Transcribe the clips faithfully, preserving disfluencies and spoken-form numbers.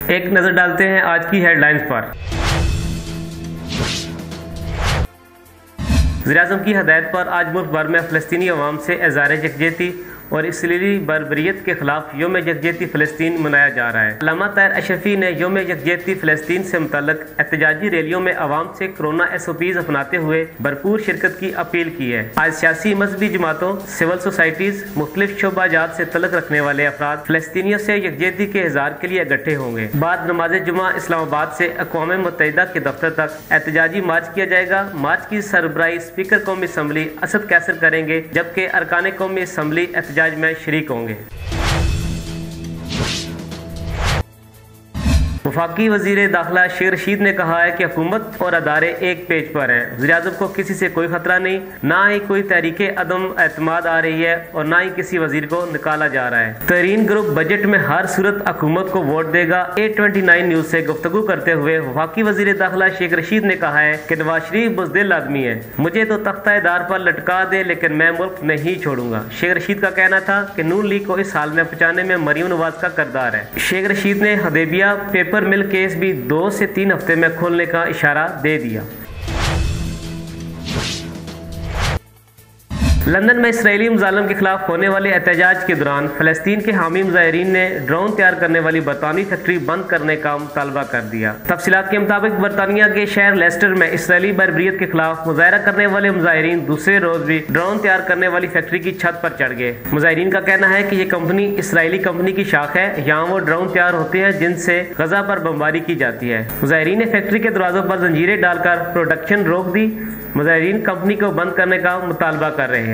एक नजर डालते हैं आज की हेडलाइंस पर। वज़ीर-ए-आज़म की हदायत पर आज मुल्क भर में फ़लस्तीनी अवाम से इज़हार यकजहती और इसराइली बर्बरियत के खिलाफ योम यकजहती फ़लस्तीन मनाया जा रहा है। अल्लामा ताहिर अशरफी ने योम यकजहती फ़लस्तीन से मुतल्लिक़ एहतजाजी रैलियों में अवाम से कोरोना एस ओ पीज़ अपनाते हुए भरपूर शिरकत की अपील की है। आज सियासी मजहबी जमातों, सिविल सोसाइटीज़, मुख्तलिफ शोबाजात से तल्लुक़ रखने वाले अफराद फ़लस्तीनियों से यकजहती के इज़हार के लिए इकट्ठे होंगे। बाद नमाज जुमा इस्लामाबाद से अक़वाम मुत्तहिदा के दफ्तर तक एहतजाजी मार्च किया जाएगा। मार्च की सरबराही स्पीकर कौमी असम्बली असद कैसर करेंगे, जबकि अरकान कौमी असम्बली में शरीक होंगे। वफाकी वज़ीर दाखिला शेख रशीद ने कहा है कि हुकूमत और अदारे एक पेज पर हैं। वज़ीर-ए-आज़म को किसी से कोई खतरा नहीं, ना ही कोई तहरीक अदम एतमाद आ रही है और ना ही किसी वजीर को निकाला जा रहा है। तहरीन ग्रुप बजट में हर सूरत हुकूमत को वोट देगा। ए ट्वेंटी नाइन न्यूज से गुफ्तगू करते हुए वफाकी वज़ीर दाखिला शेख रशीद ने कहा है कि नवाज शरीफ बुज़दिल आदमी है, मुझे तो तख्ता-ए-दार पर लटका दे लेकिन मैं मुल्क नहीं छोड़ूंगा। शेख रशीद का कहना था कि नून लीग को इस हाल में पहुंचाने में मरियम नवाज का किरदार है। शेख रशीद ने हदैबिया पेपर मिल केस भी दो से तीन हफ्ते में खोलने का इशारा दे दिया। लंदन में इसराइली मुजालिम के खिलाफ होने वाले एहतजाज के दौरान फ़लस्तीन के हामी मुजाहिरीन ने ड्रोन तैयार करने वाली बरतानवी फैक्ट्री बंद करने का मुतालबा कर दिया। तफसीलात के मुताबिक बरतानिया के शहर लेस्टर में इसराइली बर्बरियत के खिलाफ मुजाहरा करने वाले मुजाहिरीन दूसरे रोज भी ड्रोन तैयार करने वाली फैक्ट्री की छत पर चढ़ गए। मुजाहिरीन का कहना है कि ये कंपनी इसराइली कंपनी की शाख है। यहाँ वो ड्रोन तैयार होते हैं जिनसे गजा पर बमबारी की जाती है। मुजाहिरीन ने फैक्ट्री के दरवाजों पर जंजीरें डालकर प्रोडक्शन रोक दी। मुजाहिरीन कंपनी को बंद करने का मुतालबा कर रहे हैं।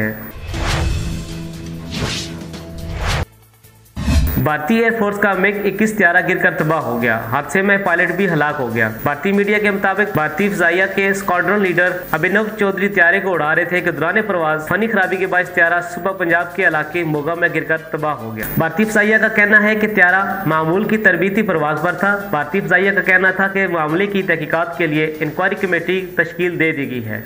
भारतीय एयरफोर्स का मिग इक्कीस त्यारा गिरकर तबाह हो गया। हादसे में पायलट भी हलाक हो गया। भारतीय मीडिया के मुताबिक भारतीय फ़िज़ाइया के स्क्वाड्रन लीडर अभिनव चौधरी त्यारे को उड़ा रहे थे कि दौरान प्रवास फनी खराबी के बाद त्यारा सुबह पंजाब के इलाके मोगा में गिरकर तबाह हो गया। भारतीय फ़िज़ाइया का कहना है कि त्यारा मामूल की तरबीती प्रवास पर था। भारतीय फ़िज़ाइया का कहना था कि मामले की तहकीकात के लिए इंक्वायरी कमेटी तश्कील दे दी गई है।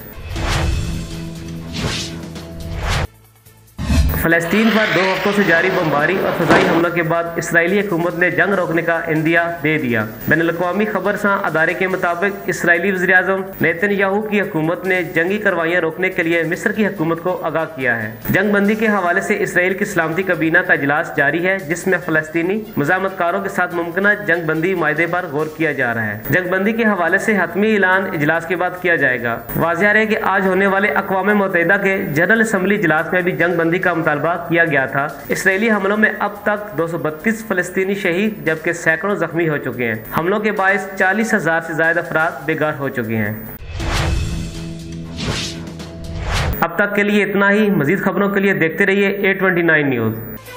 फ़लस्तीन पर दो हफ्तों से जारी बमबारी और फ़िज़ाई हमलों के बाद इसराइली हुकूमत ने जंग रोकने का इंदिया दे दिया। बैनुल-अक़वामी खबरसां अदारे के मुताबिक इसराइली वज़ीर-ए-आज़म नेतन्याहू की हुकूमत ने जंगी कार्रवाइयाँ रोकने के लिए मिस्र की हुकूमत को आगाह किया है। जंग बंदी के हवाले से इसराइल की सलामती काबीना का इजलास जारी है, जिसमें फ़लस्तीनी मुज़ाहमतकारों के साथ मुमकिन जंग बंदी मायदे पर गौर किया जा रहा है। जंग बंदी के हवाले से हतमी ऐलान इजलास के बाद किया जाएगा। वाज़ेह है कि आज होने वाले अक़वाम मुत्तहिदा के जनरल असम्बली इजलास में भी जंग बंदी का मुतालबा किया गया था। इसराइली हमलों में अब तक दो सौ बत्तीस फ़लस्तीनी शहीद जबकि सैकड़ों जख्मी हो चुके हैं। हमलों के बायस चालीस हजार से ज्यादा अफराद बेघर हो चुके हैं। अब तक के लिए इतना ही। मजीद खबरों के लिए देखते रहिए ए ट्वेंटी नाइन न्यूज।